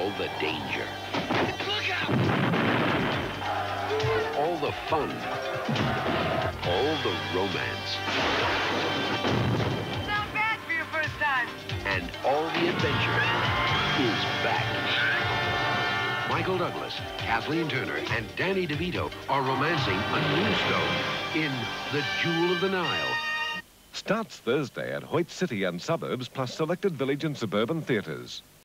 all the danger. Look out! All the fun. All the romance. Not bad for your first time. And all the adventure is back. Michael Douglas, Kathleen Turner, and Danny DeVito are romancing a new stone in The Jewel of the Nile. Starts Thursday at Hoyt City and Suburbs, plus selected village and suburban theatres.